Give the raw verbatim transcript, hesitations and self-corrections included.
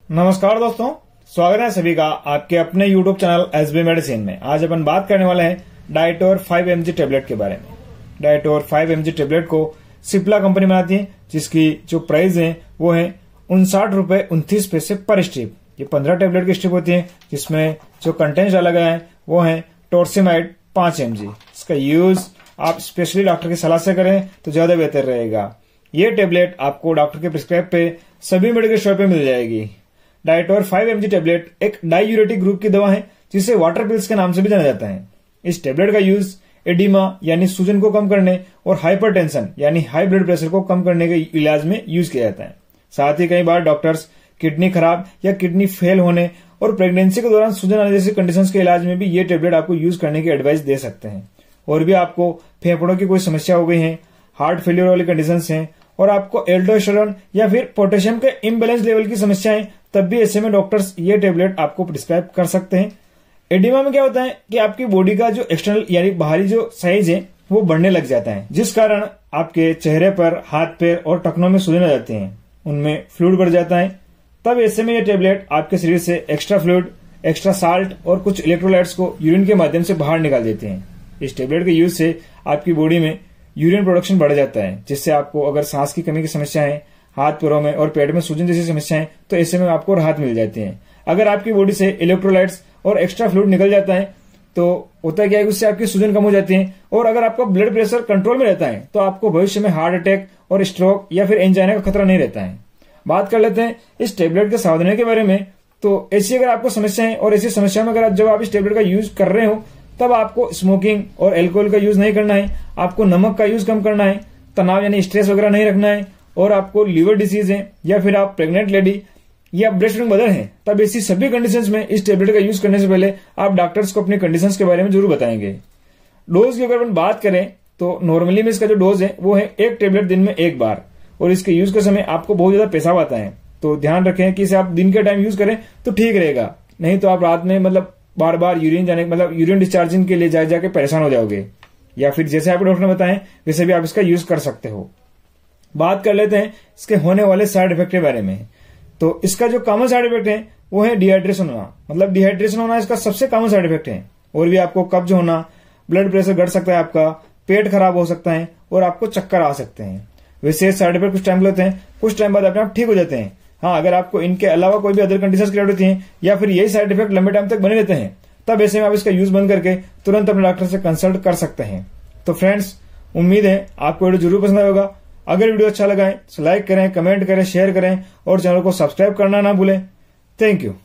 नमस्कार दोस्तों, स्वागत है सभी का आपके अपने यूट्यूब चैनल एसबी मेडिसिन में। आज अपन बात करने वाले हैं Dytor five M G tablet के बारे में। Dytor five M G tablet को सिप्ला कंपनी बनाती है, जिसकी जो प्राइस है वो है उनसाठ रूपये उनतीस पैसे पर स्ट्रिप। ये पंद्रह टेबलेट की स्ट्रिप होती है, जिसमें जो कंटेंट डाला गया है वो है टोर्सिमाइड पांच एम जी। इसका यूज आप स्पेशली डॉक्टर की सलाह से करें तो ज्यादा बेहतर रहेगा। ये टेबलेट आपको डॉक्टर के प्रिस्क्राइब पे सभी मेडिकल स्टोर पे मिल जाएगी। Dytor five M G tablet एक डायूरेटिक ग्रुप की दवा है, जिसे वाटर पिल्स के नाम से भी जाना जाता है। इस टेबलेट का यूज एडिमा यानी सूजन को कम करने और हाइपरटेंशन यानी हाई ब्लड प्रेशर को कम करने के इलाज में यूज किया जाता है। साथ ही कई बार डॉक्टर्स किडनी खराब या किडनी फेल होने और प्रेगनेंसी के दौरान सूजन आने जैसी कंडीशंस के इलाज में भी ये टेबलेट आपको यूज करने की एडवाइस दे सकते हैं। और भी आपको फेफड़ों की कोई समस्या हो गई है, हार्ट फेलियर वाली कंडीशंस हैं, और आपको एल्डोस्टेरोन या फिर पोटेशियम के इम्बैलेंस लेवल की समस्या है, तब भी ऐसे में डॉक्टर्स ये टेबलेट आपको प्रिस्क्राइब कर सकते हैं। एडिमा में क्या होता है कि आपकी बॉडी का जो एक्सटर्नल यानी बाहरी जो साइज है वो बढ़ने लग जाता है, जिस कारण आपके चेहरे पर, हाथ पैर और टखनों में सूजन आ जाते हैं, उनमें फ्लूइड बढ़ जाता है। तब ऐसे में ये टेबलेट आपके शरीर से एक्स्ट्रा फ्लूइड, एक्स्ट्रा साल्ट और कुछ इलेक्ट्रोलाइट्स को यूरिन के माध्यम से बाहर निकाल देते हैं। इस टेबलेट के यूज से आपकी बॉडी में यूरिन प्रोडक्शन बढ़ जाता है, जिससे आपको अगर सांस की कमी की समस्या है, हाथ पैरों में और पेट में सूजन जैसी समस्याएं, तो ऐसे में आपको राहत मिल जाती है। अगर आपकी बॉडी से इलेक्ट्रोलाइट्स और एक्स्ट्रा फ्लूइड निकल जाता है तो होता क्या है, उससे आपकी सूजन कम हो जाती है। और अगर आपका ब्लड प्रेशर कंट्रोल में रहता है तो आपको भविष्य में हार्ट अटैक और स्ट्रोक या फिर एंजाइना का खतरा नहीं रहता है। बात कर लेते हैं इस टेबलेट के सावधानी के बारे में। तो ऐसी अगर आपको समस्या है और ऐसी समस्या में अगर जब आप इस टेबलेट का यूज कर रहे हो, तब आपको स्मोकिंग और एल्कोहल का यूज नहीं करना है, आपको नमक का यूज कम करना है, तनाव यानी स्ट्रेस वगैरह नहीं रखना है, और आपको लीवर डिसीज है या फिर आप प्रेग्नेंट लेडी या ब्रेस्ट फीडिंग मदर है, तब ऐसी सभी कंडीशंस में इस टेबलेट का यूज करने से पहले आप डॉक्टर्स को अपनी कंडीशंस के बारे में जरूर बताएंगे। डोज की अगर अपन बात करें तो नॉर्मली में इसका जो डोज है वो है एक टेबलेट दिन में एक बार, और इसके यूज के समय आपको बहुत ज्यादा पेशाब आता है, तो ध्यान रखें कि इसे आप दिन के टाइम यूज करें तो ठीक रहेगा। नहीं तो आप रात में मतलब बार बार यूरिन जाने मतलब यूरिन डिस्चार्जिंग के लिए जा जाके परेशान हो जाओगे, या फिर जैसे आपको डॉक्टर ने बताएं वैसे भी आप इसका यूज कर सकते हो। बात कर लेते हैं इसके होने वाले साइड इफेक्ट के बारे में। तो इसका जो कॉमन साइड इफेक्ट है वो है डिहाइड्रेशन होना, मतलब डिहाइड्रेशन होना इसका सबसे कॉमन साइड इफेक्ट है। और भी आपको कब्ज होना, ब्लड प्रेशर घट सकता है, आपका पेट खराब हो सकता है और आपको चक्कर आ सकते हैं। वैसे साइड इफेक्ट कुछ टाइम लेते हैं, कुछ टाइम बाद अपने आप ठीक हो जाते हैं। हाँ, अगर आपको इनके अलावा कोई भी अदर कंडीशंस क्रिएट होती हैं या फिर यही साइड इफेक्ट लंबे टाइम तक बने रहते हैं, तब ऐसे में आप इसका यूज बंद करके तुरंत अपने डॉक्टर से कंसल्ट कर सकते हैं। तो फ्रेंड्स, उम्मीद है आपको वीडियो जरूर पसंद आएगा। अगर वीडियो अच्छा लगा है तो लाइक करें, कमेंट करें, शेयर करें और चैनल को सब्सक्राइब करना ना भूलें। Thank you.